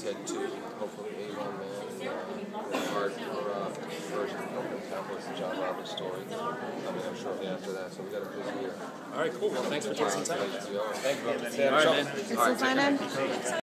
head to hopefully Avon, man. And hard for version of Open Campus, the John Roberts story coming up shortly after that. So we got a busy year. All right, cool. Well, thanks for taking some time. Thank you. All right, man. It's